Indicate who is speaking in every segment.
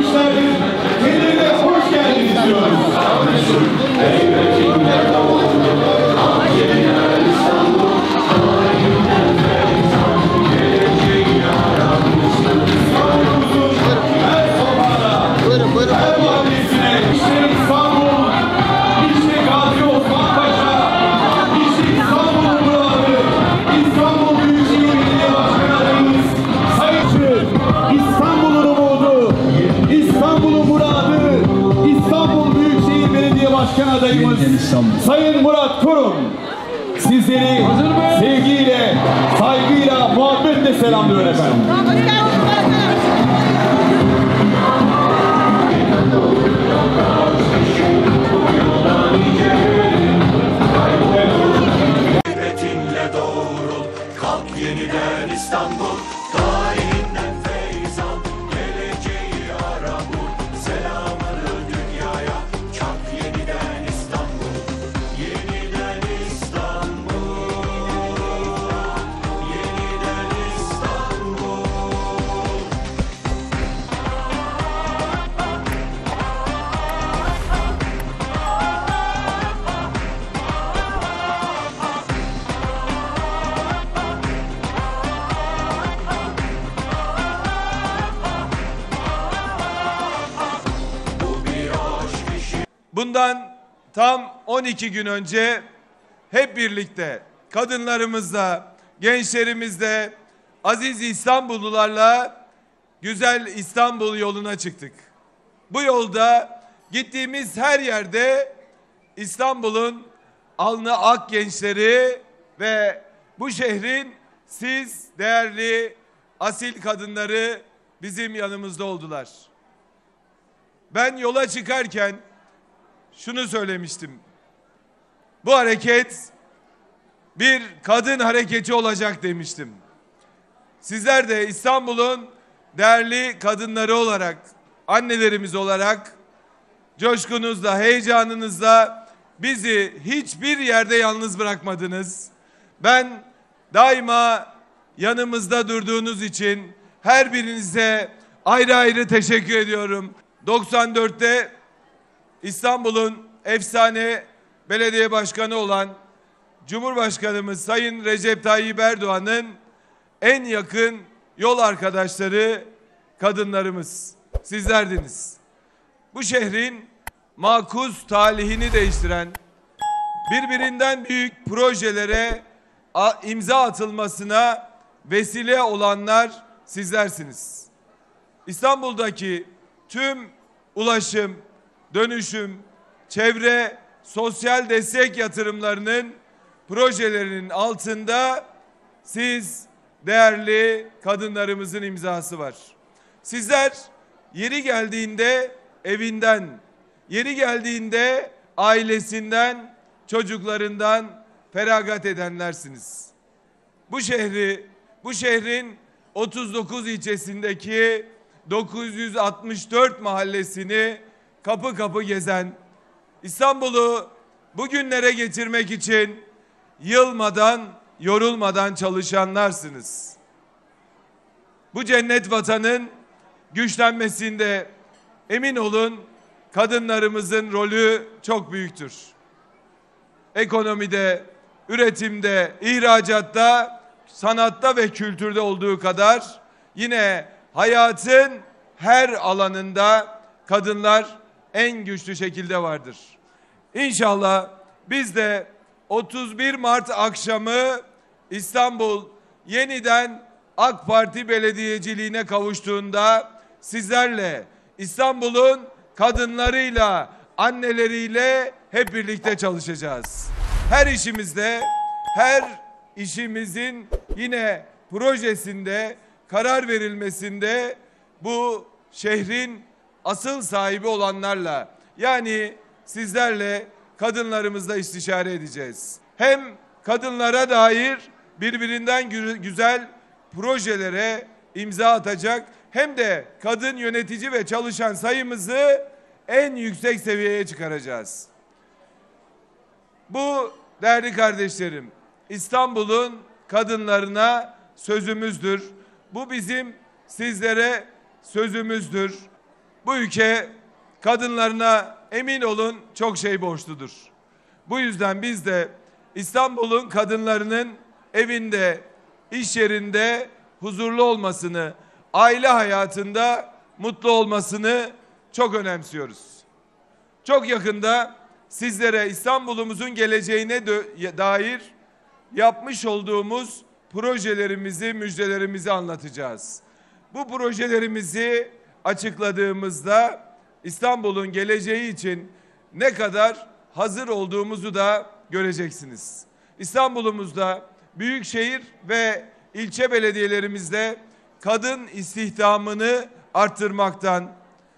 Speaker 1: alkışlarla kendilerine hoş geldiniz diyoruz. Adayımız Sayın Murat Kurum sizleri sevgiyle, saygıyla, muhabbetle selamlıyor efendim.
Speaker 2: Devletinle doğrul, kalk yeniden İstanbul, tarihinden feyz al, geleceği ara bul, selamını dünyaya çak yeniden İstanbul, yeniden İstanbul, yeniden İstanbul.
Speaker 3: Bundan tam 12 gün önce hep birlikte kadınlarımızla, gençlerimizle, aziz İstanbullularla güzel İstanbul yoluna çıktık. Bu yolda gittiğimiz her yerde İstanbul'un alnı ak gençleri ve bu şehrin siz değerli asil kadınları bizim yanımızda oldular. Ben yola çıkarken şunu söylemiştim. Bu hareket bir kadın hareketi olacak demiştim. Sizler de İstanbul'un değerli kadınları olarak, annelerimiz olarak coşkunuzla, heyecanınızla bizi hiçbir yerde yalnız bırakmadınız. Ben daima yanımızda durduğunuz için her birinize ayrı ayrı teşekkür ediyorum. 94'te İstanbul'un efsane belediye başkanı olan Cumhurbaşkanımız Sayın Recep Tayyip Erdoğan'ın en yakın yol arkadaşları kadınlarımız, sizlerdiniz. Bu şehrin makus talihini değiştiren, birbirinden büyük projelere imza atılmasına vesile olanlar sizlersiniz. İstanbul'daki tüm ulaşım, dönüşüm, çevre, sosyal destek yatırımlarının projelerinin altında siz değerli kadınlarımızın imzası var. Sizler yeri geldiğinde evinden, yeri geldiğinde ailesinden, çocuklarından feragat edenlersiniz. Bu şehrin 39 ilçesindeki 964 mahallesini kapı kapı gezen, İstanbul'u bugünlere getirmek için yılmadan, yorulmadan çalışanlarsınız. Bu cennet vatanın güçlenmesinde emin olun kadınlarımızın rolü çok büyüktür. Ekonomide, üretimde, ihracatta, sanatta ve kültürde olduğu kadar yine hayatın her alanında kadınlar en güçlü şekilde vardır. İnşallah biz de 31 Mart akşamı İstanbul yeniden AK Parti belediyeciliğine kavuştuğunda sizlerle, İstanbul'un kadınlarıyla, anneleriyle hep birlikte çalışacağız. Her işimizde, her işimizin yine projesinde, karar verilmesinde bu şehrin asıl sahibi olanlarla, yani sizlerle, kadınlarımızla istişare edeceğiz. Hem kadınlara dair birbirinden güzel projelere imza atacak, hem de kadın yönetici ve çalışan sayımızı en yüksek seviyeye çıkaracağız. Bu değerli kardeşlerim, İstanbul'un kadınlarına sözümüzdür. Bu bizim sizlere sözümüzdür. Bu ülke kadınlarına emin olun çok şey borçludur. Bu yüzden biz de İstanbul'un kadınlarının evinde, iş yerinde huzurlu olmasını, aile hayatında mutlu olmasını çok önemsiyoruz. Çok yakında sizlere İstanbul'umuzun geleceğine dair yapmış olduğumuz projelerimizi, müjdelerimizi anlatacağız. Bu projelerimizi açıkladığımızda İstanbul'un geleceği için ne kadar hazır olduğumuzu da göreceksiniz. İstanbul'umuzda büyükşehir ve ilçe belediyelerimizde kadın istihdamını arttırmaktan,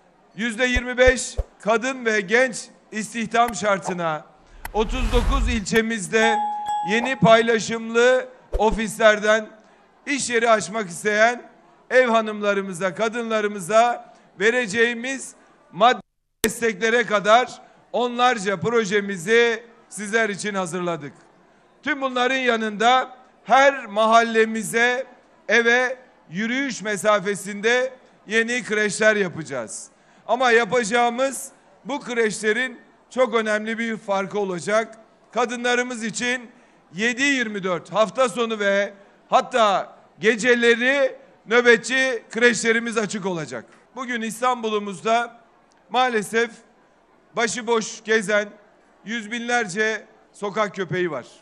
Speaker 3: %25 kadın ve genç istihdam şartına, 39 ilçemizde yeni paylaşımlı ofislerden iş yeri açmak isteyen ev hanımlarımıza, kadınlarımıza vereceğimiz maddi desteklere kadar onlarca projemizi sizler için hazırladık. Tüm bunların yanında her mahallemize, eve yürüyüş mesafesinde yeni kreşler yapacağız. Ama yapacağımız bu kreşlerin çok önemli bir farkı olacak. Kadınlarımız için 7/24 hafta sonu ve hatta geceleri nöbetçi kreşlerimiz açık olacak. Bugün İstanbul'umuzda maalesef başıboş gezen yüz binlerce sokak köpeği var.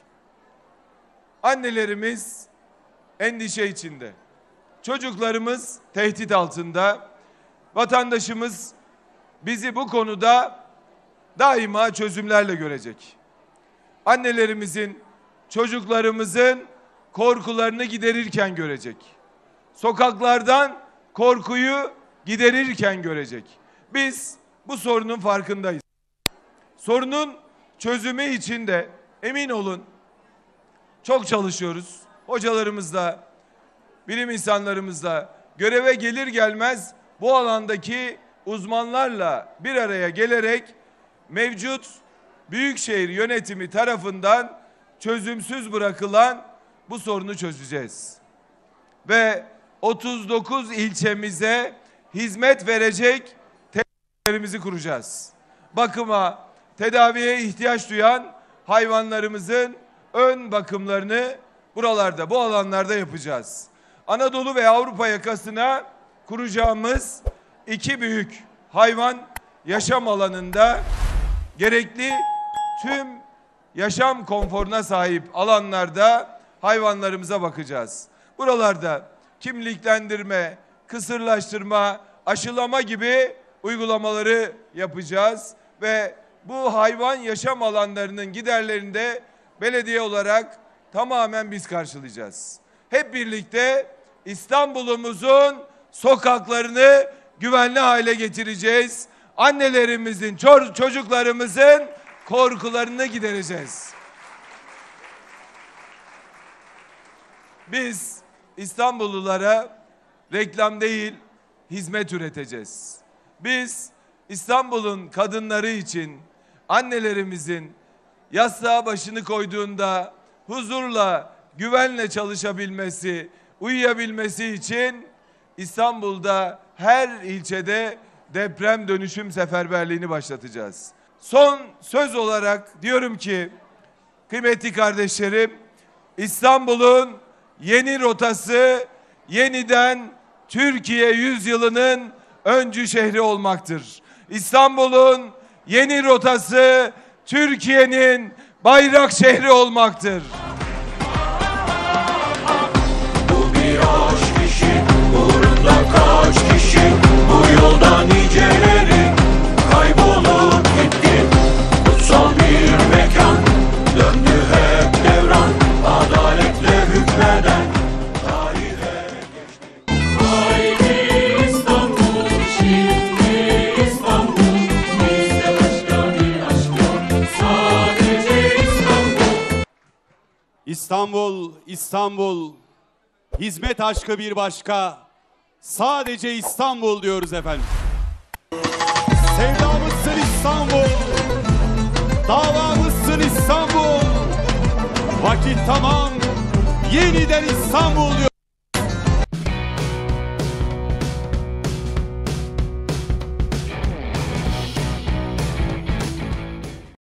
Speaker 3: Annelerimiz endişe içinde. Çocuklarımız tehdit altında. Vatandaşımız bizi bu konuda daima çözümlerle görecek. Annelerimizin, çocuklarımızın korkularını giderirken görecek. Sokaklardan korkuyu giderirken görecek. Biz bu sorunun farkındayız. Sorunun çözümü için de emin olun çok çalışıyoruz. Hocalarımızla, bilim insanlarımızla göreve gelir gelmez bu alandaki uzmanlarla bir araya gelerek mevcut büyükşehir yönetimi tarafından çözümsüz bırakılan bu sorunu çözeceğiz. Ve 39 ilçemize hizmet verecek tesislerimizi kuracağız. Bakıma, tedaviye ihtiyaç duyan hayvanlarımızın ön bakımlarını buralarda, bu alanlarda yapacağız. Anadolu ve Avrupa yakasına kuracağımız 2 büyük hayvan yaşam alanında gerekli tüm yaşam konforuna sahip alanlarda hayvanlarımıza bakacağız. Buralarda kimliklendirme, kısırlaştırma, aşılama gibi uygulamaları yapacağız ve bu hayvan yaşam alanlarının giderlerini de belediye olarak tamamen biz karşılayacağız. Hep birlikte İstanbul'umuzun sokaklarını güvenli hale getireceğiz. Annelerimizin, çocuklarımızın korkularını gidereceğiz. Biz İstanbullulara reklam değil, hizmet üreteceğiz. Biz İstanbul'un kadınları için annelerimizin yastığa başını koyduğunda huzurla, güvenle çalışabilmesi, uyuyabilmesi için İstanbul'da her ilçede deprem dönüşüm seferberliğini başlatacağız. Son söz olarak diyorum ki kıymetli kardeşlerim, İstanbul'un yeni rotası yeniden Türkiye yüzyılının öncü şehri olmaktır. İstanbul'un yeni rotası Türkiye'nin bayrak şehri olmaktır.
Speaker 2: Bu bir aşk işi, uğrunda kaç kişi bu yolda niceleri kaybolup gitti. Kutsal bir mekan döndü hep devran, adaletle hükmeden tarihe geçti. Haydi İstanbul, şimdi İstanbul, bizde başka bir aşk yok, sadece İstanbul.
Speaker 4: İstanbul, İstanbul, hizmet aşkı bir başka, sadece İstanbul diyoruz efendim. Sevdamızsın İstanbul, davamızsın İstanbul, vakit tamam, yeniden İstanbul diyoruz.